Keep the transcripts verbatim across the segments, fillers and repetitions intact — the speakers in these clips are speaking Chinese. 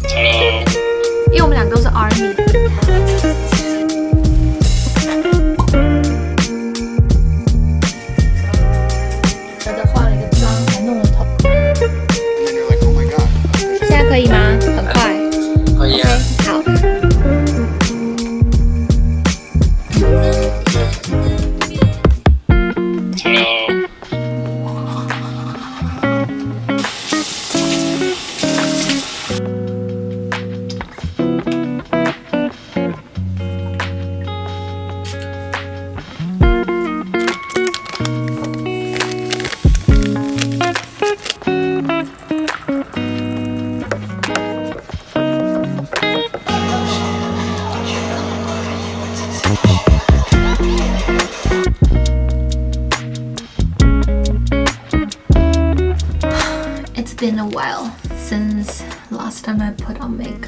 Hello。 因为我们俩都是 Army。我的化了一个妆，还弄了头。现在可以吗？很快。 可以啊。 Okay, 好。 It's been a while since last time I put on makeup.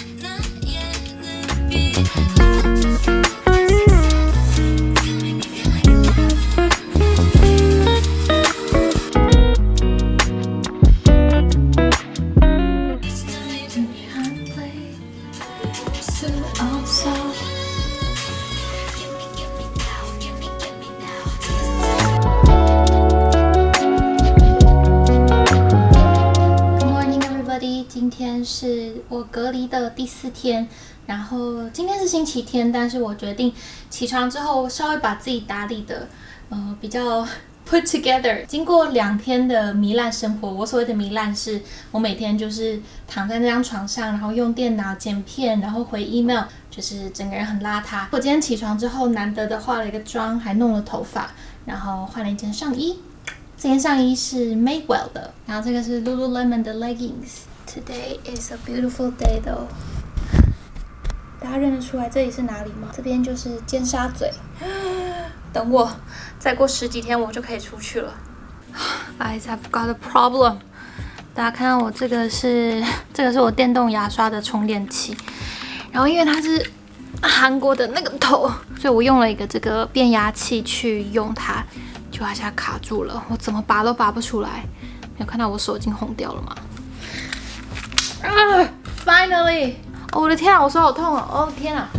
Good morning, everybody. 今天是我隔离的第四天，然后今天是星期天，但是我决定起床之后稍微把自己打理的，呃，比较 put together。经过两天的糜烂生活，我所谓的糜烂是，我每天就是躺在那张床上，然后用电脑剪片，然后回 email， 就是整个人很邋遢。我今天起床之后，难得的化了一个妆，还弄了头发，然后换了一件上衣。这件上衣是 Madewell 的，然后这个是 Lululemon 的 leggings。Today is a beautiful day though。大家认得出来这里是哪里吗？这边就是尖沙咀。等我，再过十几天我就可以出去了。Guys, I've got a problem。大家看到我这个是这个是我电动牙刷的充电器，然后因为它是韩国的那个头，所以我用了一个这个变压器去用它。就它现在卡住了，我怎么拔都拔不出来。有看到我手已经红掉了吗？啊 ！Finally！ 哦，我的天啊，我手好痛哦！哦天啊！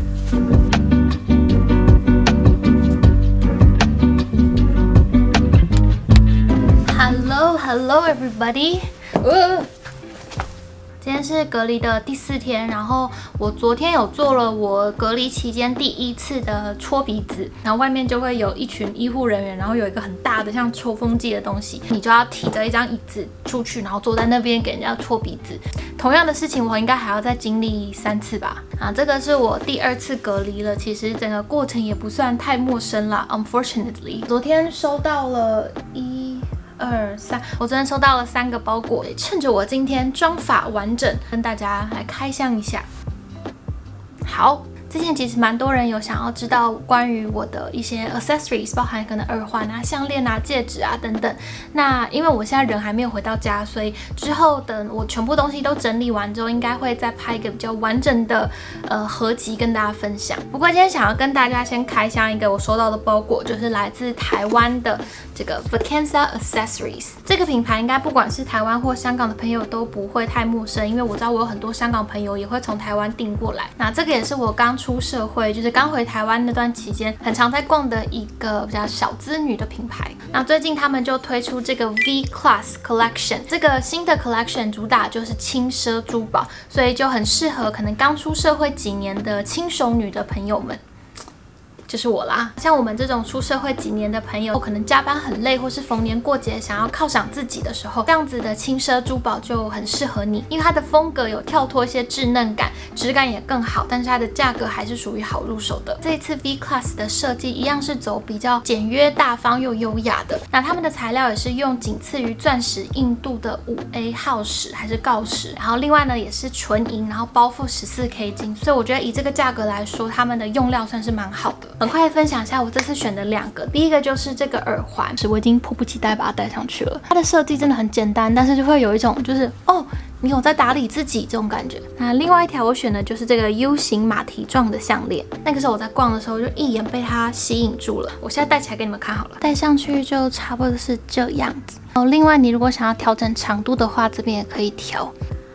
Hello, hello, everybody！ 呃 今天是隔离的第四天，然后我昨天有做了我隔离期间第一次的戳鼻子，然后外面就会有一群医护人员，然后有一个很大的像抽风机的东西，你就要提着一张椅子出去，然后坐在那边给人家戳鼻子。同样的事情我应该还要再经历三次吧。啊，这个是我第二次隔离了，其实整个过程也不算太陌生啦 ，unfortunately。昨天收到了一。二三，我昨天收到了三个包裹，趁着我今天妆发完整，跟大家来开箱一下。好。之前其实蛮多人有想要知道关于我的一些 accessories， 包含可能耳环啊、项链啊、戒指啊等等。那因为我现在人还没有回到家，所以之后等我全部东西都整理完之后，应该会再拍一个比较完整的呃合集跟大家分享。不过今天想要跟大家先开箱一个我收到的包裹，就是来自台湾的这个 Vacanza Accessories 这个品牌，应该不管是台湾或香港的朋友都不会太陌生，因为我知道我有很多香港朋友也会从台湾订过来。那这个也是我刚出社会，就是刚回台湾那段期间，很常在逛的一个比较小资女的品牌。那最近他们就推出这个 V Class Collection， 这个新的 collection 主打就是轻奢珠宝，所以就很适合可能刚出社会几年的轻熟女的朋友们。就是我啦，像我们这种出社会几年的朋友，可能加班很累，或是逢年过节想要犒赏自己的时候，这样子的轻奢珠宝就很适合你，因为它的风格有跳脱一些稚嫩感，质感也更好，但是它的价格还是属于好入手的。这一次 V Class 的设计一样是走比较简约大方又优雅的，那他们的材料也是用仅次于钻石硬度的 五 A 耗石还是锆石，然后另外呢也是纯银，然后包覆 十四 K 金，所以我觉得以这个价格来说，他们的用料算是蛮好的。很快分享一下我这次选的两个，第一个就是这个耳环，是我已经迫不及待把它戴上去了。它的设计真的很简单，但是就会有一种就是哦，你有在打理自己这种感觉。那另外一条我选的就是这个 U 型马蹄状的项链，那个时候我在逛的时候就一眼被它吸引住了。我现在戴起来给你们看好了，戴上去就差不多是这样子。哦，另外你如果想要调整长度的话，这边也可以调。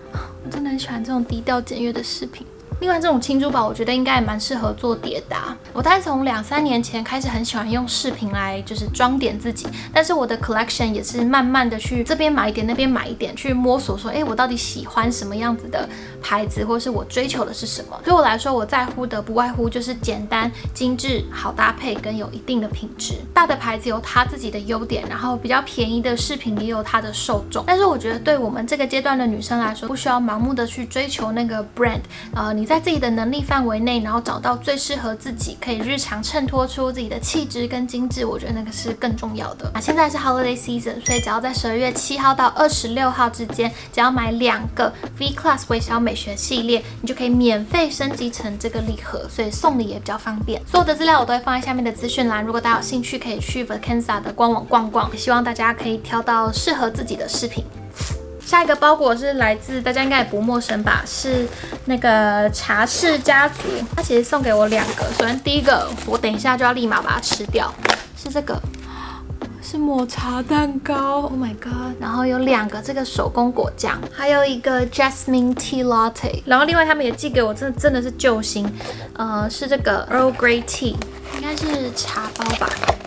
我真的很喜欢这种低调简约的饰品。另外，这种轻珠宝我觉得应该也蛮适合做叠搭。我大概从两三年前开始很喜欢用饰品来就是装点自己，但是我的 collection 也是慢慢的去这边买一点，那边买一点，去摸索说，哎，我到底喜欢什么样子的牌子，或是我追求的是什么？对我来说，我在乎的不外乎就是简单、精致、好搭配跟有一定的品质。大的牌子有它自己的优点，然后比较便宜的饰品也有它的受众。但是我觉得对我们这个阶段的女生来说，不需要盲目的去追求那个 brand， 呃，你在自己的能力范围内，然后找到最适合自己，可以日常衬托出自己的气质跟精致，我觉得那个是更重要的。啊，现在是 holiday season， 所以只要在十二月七号到二十六号之间，只要买两个 V Class 微小美学系列，你就可以免费升级成这个礼盒，所以送礼也比较方便。所有的资料我都会放在下面的资讯栏，如果大家有兴趣，可以去 Vacanza 的官网逛逛，希望大家可以挑到适合自己的饰品。下一个包裹是来自大家应该也不陌生吧，是那个茶室家族，他其实送给我两个。首先第一个，我等一下就要立马把它吃掉，是这个，是抹茶蛋糕 ，Oh my god！ 然后有两个这个手工果酱，还有一个 Jasmine Tea Latte。然后另外他们也寄给我，真的真的是救星，呃，是这个 Earl Grey Tea， 应该是茶包吧。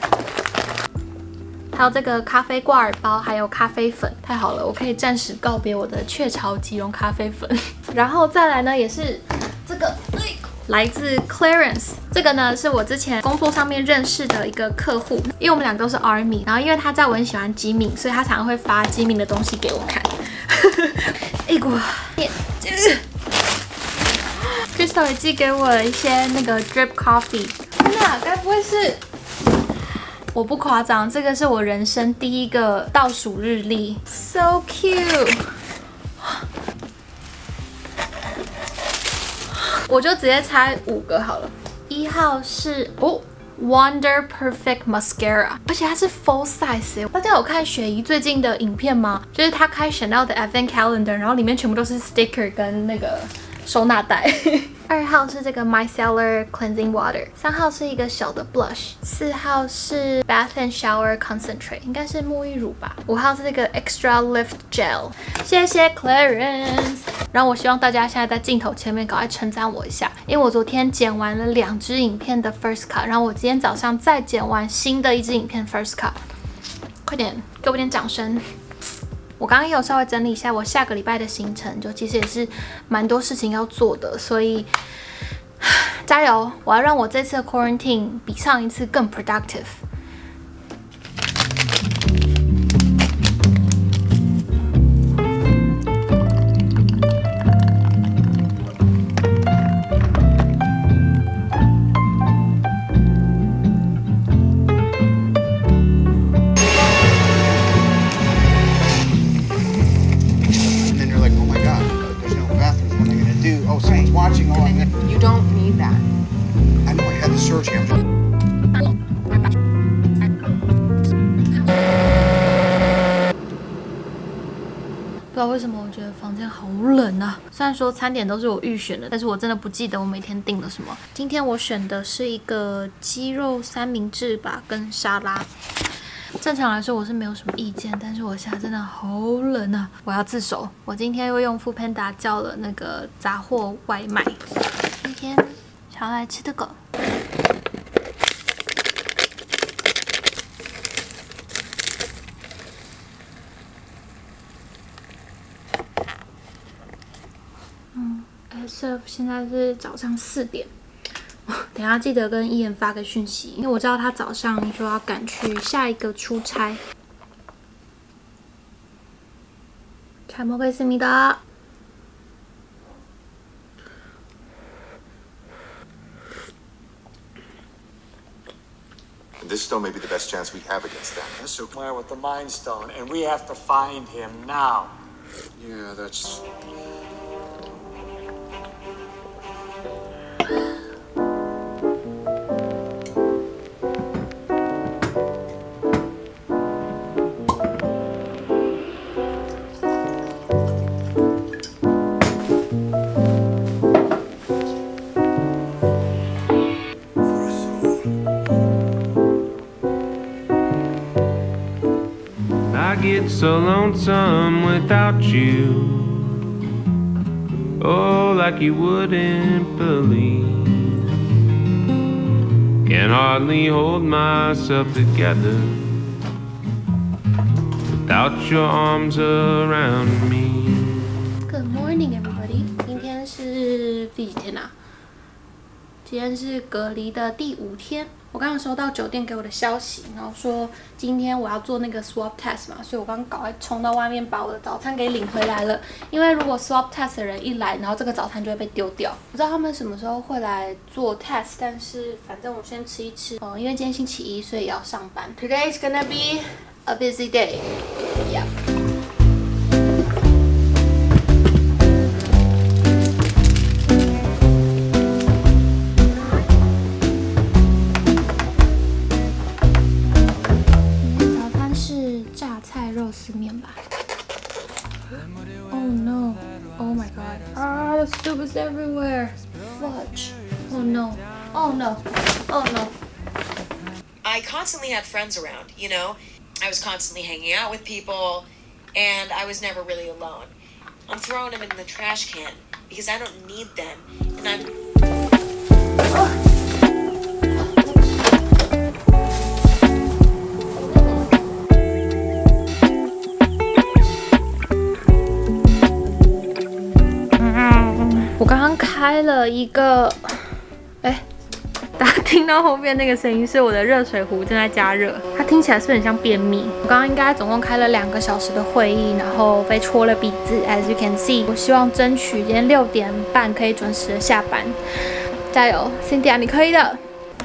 还有这个咖啡挂耳包，还有咖啡粉，太好了，我可以暂时告别我的雀巢即溶咖啡粉。然后再来呢，也是这个来自 Clarence， 这个呢是我之前工作上面认识的一个客户，因为我们两个都是 Army， 然后因为他知道我很喜欢机敏，所以他常常会发机敏的东西给我看。哎果 ，Crystal 也寄给我了一些那个 drip coffee， 天哪，该不会是？我不夸张，这个是我人生第一个倒数日历 ，so cute。我就直接猜五个好了。一号是哦 ，Wonder Perfect Mascara， 而且它是 full size。大家有看雪姨最近的影片吗？就是她开 Chanel 的 Advent Calendar， 然后里面全部都是 sticker 跟那个收纳袋。二号是这个 Micellar Cleansing Water， 三号是一个小的 blush， 四号是 Bath and Shower Concentrate， 应该是沐浴乳吧。五号是这个 Extra Lift Gel， 谢谢 Clarence。然后我希望大家现在在镜头前面赶快称赞我一下，因为我昨天剪完了两支影片的 First Cut， 然后我今天早上再剪完新的一支影片 First Cut， 快点给我点掌声。我刚刚也有稍微整理一下我下个礼拜的行程，就其实也是蛮多事情要做的，所以加油！我要让我这次的 quarantine 比上一次更 productive。不知道为什么，我觉得房间好冷啊！虽然说餐点都是我预选的，但是我真的不记得我每天订了什么。今天我选的是一个鸡肉三明治吧，跟沙拉。正常来说我是没有什么意见，但是我现在真的好冷啊！我要自首。我今天又用 Foodpanda 叫了那个杂货外卖。今天想要来吃这个。Serve 现在是早上四点，等一下记得跟伊言发个讯息，因为我知道他早上说要赶去下一个出差。잘 먹겠습니다。 This stone may be the best chance we have against them. Yes, sir. Where with the Mind Stone, and we have to find him now. Yeah, that's. I get so lonesome without you. like you wouldn't believe. Can hardly hold myself together without your arms around me. Good morning, everybody. 今天是第几天啊？今天是隔离的第五天。我刚刚收到酒店给我的消息，然后说今天我要做那个 swab test 嘛，所以我刚刚赶快冲到外面把我的早餐给领回来了。因为如果 swab test 的人一来，然后这个早餐就会被丢掉。不知道他们什么时候会来做 test， 但是反正我先吃一吃。嗯，因为今天星期一，所以也要上班。Today is gonna be a busy day. Yeah. Oh no! Oh my god! Ah, the soup is everywhere. Fudge! Oh no! Oh no! Oh no! I constantly had friends around, you know? I was constantly hanging out with people, and I was never really alone. I'm throwing them in the trash can because I don't need them, and I'm... Oh. 我刚刚开了一个，哎，大家听到后面那个声音是我的热水壶正在加热，它听起来是不是很像便秘？我刚刚应该总共开了两个小时的会议，然后被戳了鼻子 ，as you can see。我希望争取今天六点半可以准时的下班，加油 ，Cynthia， 你可以的。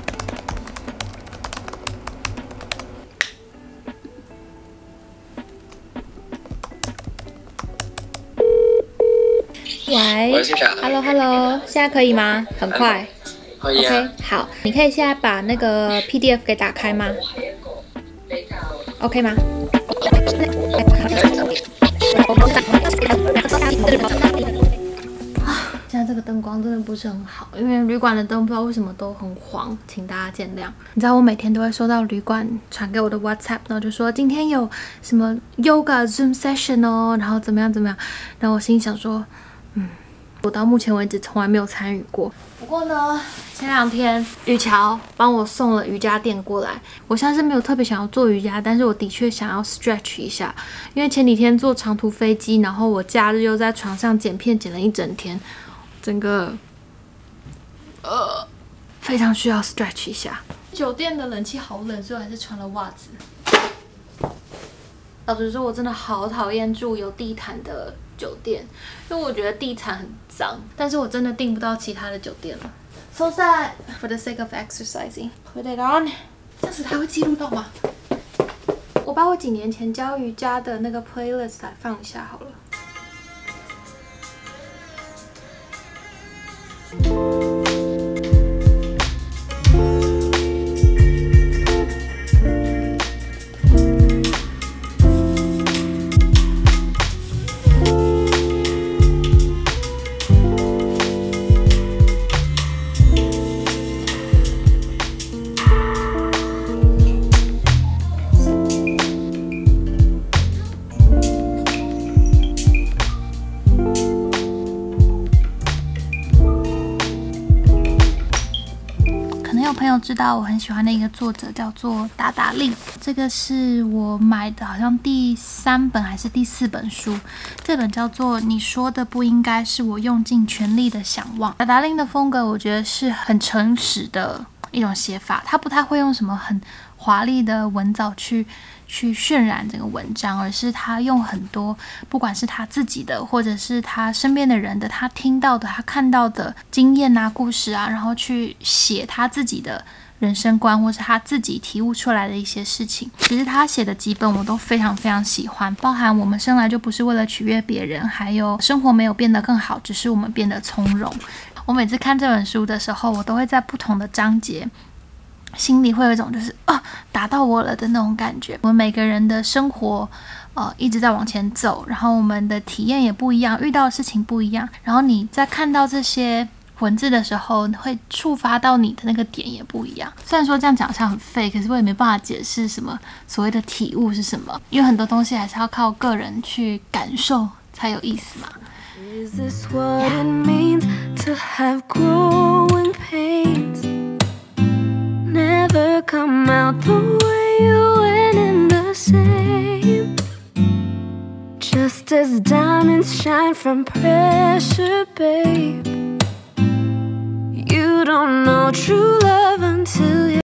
喂， 喂，欣赏 ，Hello Hello， 现在可以吗？很快， 可以啊。 OK， 好，你可以现在把那个 P D F 给打开吗 ？OK 吗？啊，现在这个灯光真的不是很好，因为旅馆的灯不知道为什么都很黄，请大家见谅。你知道我每天都会收到旅馆传给我的 WhatsApp， 然后就说今天有什么 Yoga Zoom Session 哦，然后怎么样怎么样，然后我心里想说，嗯，我到目前为止从来没有参与过。不过呢，前两天雨乔帮我送了瑜伽垫过来，我现在是没有特别想要做瑜伽，但是我的确想要 stretch 一下，因为前几天坐长途飞机，然后我假日又在床上剪片剪了一整天。整个呃非常需要 stretch 一下。酒店的冷气好冷，所以我还是穿了袜子。老实说，我真的好讨厌住有地毯的酒店，因为我觉得地毯很脏。但是我真的订不到其他的酒店了。So sad. For the sake of exercising, put it on. 这样子它会记录到吗？我把我几年前教瑜伽的那个 playlist 来放一下好了。朋友知道我很喜欢的一个作者叫做达达令，这个是我买的好像第三本还是第四本书，这本叫做你说的不应该是我用尽全力的想望。达达令的风格我觉得是很诚实的一种写法，他不太会用什么很华丽的文藻去去渲染这个文章，而是他用很多不管是他自己的或者是他身边的人的，他听到的他看到的经验啊故事啊，然后去写他自己的人生观或是他自己体悟出来的一些事情。其实他写的几本我都非常非常喜欢，包含我们生来就不是为了取悦别人，还有生活没有变得更好，只是我们变得从容。我每次看这本书的时候，我都会在不同的章节心里会有一种就是啊打到我了的那种感觉。我们每个人的生活呃一直在往前走，然后我们的体验也不一样，遇到的事情不一样，然后你在看到这些文字的时候会触发到你的那个点也不一样。虽然说这样讲好像很废，可是我也没办法解释什么所谓的体悟是什么，因为很多东西还是要靠个人去感受才有意思嘛。Is this what it means have growing pains, never come out the way you went in the same. Just as diamonds shine from pressure, babe, you don't know true love until